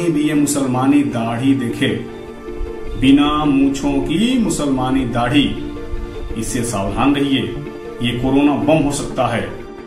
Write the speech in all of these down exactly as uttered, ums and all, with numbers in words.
कहीं भी ये मुसलमानी दाढ़ी देखे, बिना मूंछों की मुसलमानी दाढ़ी, इससे सावधान रहिए, ये कोरोना बम हो सकता है।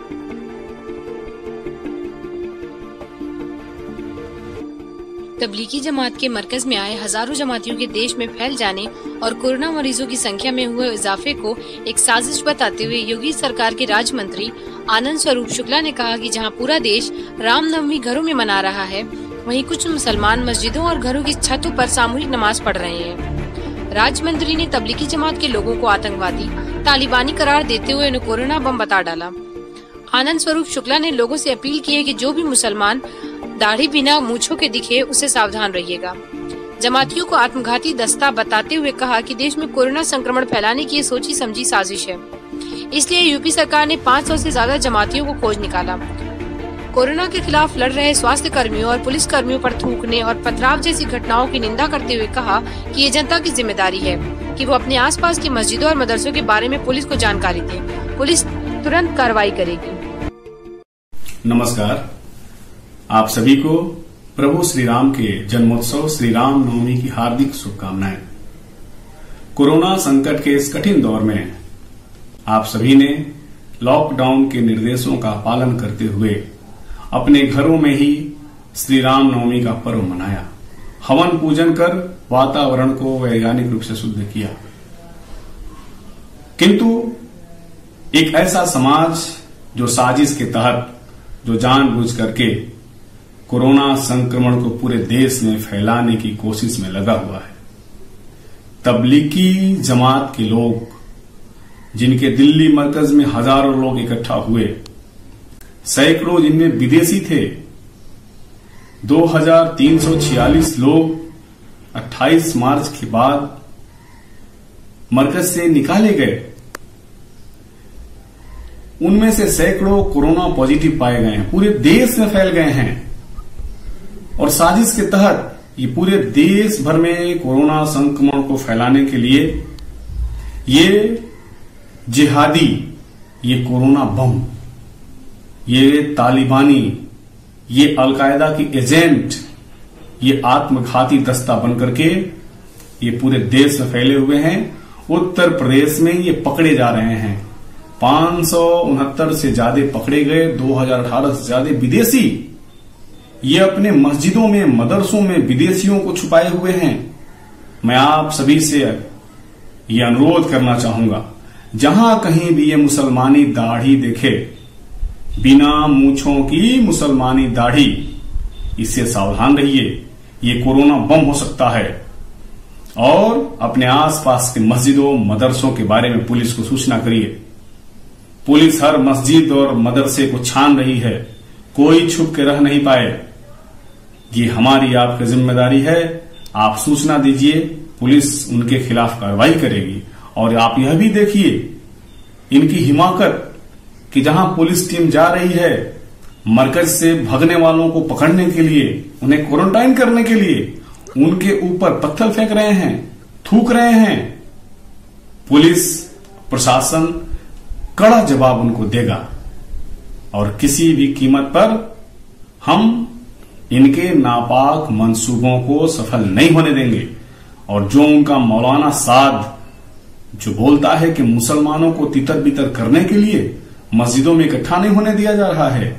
तबलीगी जमात के मरकज में आए हजारों जमातियों के देश में फैल जाने और कोरोना मरीजों की संख्या में हुए इजाफे को एक साजिश बताते हुए योगी सरकार के राज्य मंत्री आनंद स्वरूप शुक्ला ने कहा कि जहां पूरा देश रामनवमी घरों में मना रहा है, वहीं कुछ मुसलमान मस्जिदों और घरों की छतों पर सामूहिक नमाज पढ़ रहे हैं। राज्य मंत्री ने तबलीगी जमात के लोगों को आतंकवादी, तालिबानी करार देते हुए उन्हें कोरोना बम बता डाला। आनंद स्वरूप शुक्ला ने लोगों से अपील की है कि जो भी मुसलमान दाढ़ी बिना मूंछों के दिखे, उससे सावधान रहिएगा। जमातियों को आत्मघाती दस्ता बताते हुए कहा कि देश में कोरोना संक्रमण फैलाने की ये सोची समझी साजिश है, इसलिए यूपी सरकार ने पाँच सौ से ज्यादा जमातियों को खोज निकाला। कोरोना के खिलाफ लड़ रहे स्वास्थ्य कर्मियों और पुलिस कर्मियों पर थूकने और पथराव जैसी घटनाओं की निंदा करते हुए कहा कि ये जनता की जिम्मेदारी है कि वो अपने आसपास की मस्जिदों और मदरसों के बारे में पुलिस को जानकारी दे। पुलिस तुरंत कार्रवाई करेगी। नमस्कार, आप सभी को प्रभु श्री राम के जन्मोत्सव श्री राम नवमी की हार्दिक शुभकामनाएं। कोरोना संकट के इस कठिन दौर में आप सभी ने लॉकडाउन के निर्देशों का पालन करते हुए अपने घरों में ही श्री राम नवमी का पर्व मनाया, हवन पूजन कर वातावरण को वैज्ञानिक रूप से शुद्ध किया। किंतु एक ऐसा समाज जो साजिश के तहत, जो जानबूझ करके कोरोना संक्रमण को पूरे देश में फैलाने की कोशिश में लगा हुआ है, तबलीगी जमात के लोग, जिनके दिल्ली मरकज में हजारों लोग इकट्ठा हुए, सैकड़ों जिनमें विदेशी थे, दो हजार तीन सौ छियालीस लोग अट्ठाईस मार्च के बाद मरकज से निकाले गए। उनमें से सैकड़ों कोरोना पॉजिटिव पाए गए हैं, पूरे देश में फैल गए हैं। और साजिश के तहत ये पूरे देश भर में कोरोना संक्रमण को फैलाने के लिए ये जिहादी, ये कोरोना बम, ये तालिबानी, ये अलकायदा की एजेंट, ये आत्मघाती दस्ता बनकर के ये पूरे देश में फैले हुए हैं। उत्तर प्रदेश में ये पकड़े जा रहे हैं। पांच सौ उनहत्तर से ज्यादा पकड़े गए, दो हजार अठारह से ज्यादा विदेशी ये अपने मस्जिदों में, मदरसों में विदेशियों को छुपाए हुए हैं। मैं आप सभी से ये अनुरोध करना चाहूंगा, जहां कहीं भी ये मुसलमानी दाढ़ी देखे, बिना मूंछों की मुसलमानी दाढ़ी, इससे सावधान रहिए, ये कोरोना बम हो सकता है। और अपने आसपास के मस्जिदों, मदरसों के बारे में पुलिस को सूचना करिए। पुलिस हर मस्जिद और मदरसे को छान रही है, कोई छुप के रह नहीं पाए। ये हमारी आपकी जिम्मेदारी है। आप सूचना दीजिए, पुलिस उनके खिलाफ कार्रवाई करेगी। और आप यह भी देखिए इनकी हिमाकत कि जहां पुलिस टीम जा रही है मरकज से भगने वालों को पकड़ने के लिए, उन्हें क्वारंटाइन करने के लिए, उनके ऊपर पत्थर फेंक रहे हैं, थूक रहे हैं। पुलिस प्रशासन कड़ा जवाब उनको देगा और किसी भी कीमत पर हम इनके नापाक मंसूबों को सफल नहीं होने देंगे। और जो उनका मौलाना साद जो बोलता है कि मुसलमानों को तितर बितर करने के लिए मस्जिदों में इकट्ठा नहीं होने दिया जा रहा है,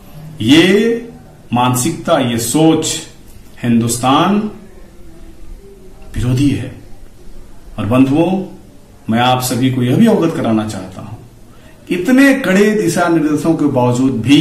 ये मानसिकता, ये सोच हिंदुस्तान विरोधी है। और बंधुओं, मैं आप सभी को यह भी अवगत कराना चाहता हूं, इतने कड़े दिशा निर्देशों के बावजूद भी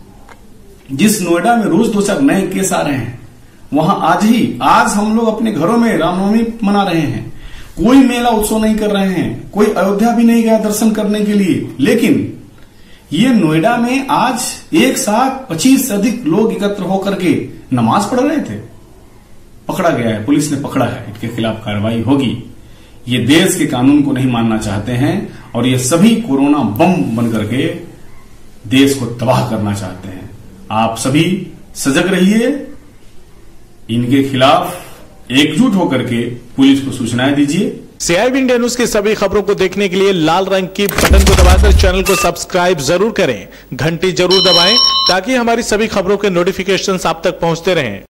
जिस नोएडा में रोज दो चार नए केस आ रहे हैं, वहां आज ही आज हम लोग अपने घरों में रामनवमी मना रहे हैं। कोई मेला उत्सव नहीं कर रहे हैं, कोई अयोध्या भी नहीं गया दर्शन करने के लिए। लेकिन ये नोएडा में आज एक साथ पच्चीस से अधिक लोग एकत्र होकर के नमाज पढ़ रहे थे, पकड़ा गया है, पुलिस ने पकड़ा है। इनके खिलाफ कार्रवाई होगी। ये देश के कानून को नहीं मानना चाहते हैं और ये सभी कोरोना बम बनकर के देश को तबाह करना चाहते हैं। आप सभी सजग रहिए, इनके खिलाफ एकजुट होकर के पुलिस को सूचनाएं दीजिए। सीआईबी इंडिया न्यूज की सभी खबरों को देखने के लिए लाल रंग की बटन को दबाकर चैनल को सब्सक्राइब जरूर करें, घंटी जरूर दबाएं ताकि हमारी सभी खबरों के नोटिफिकेशन आप तक पहुंचते रहें।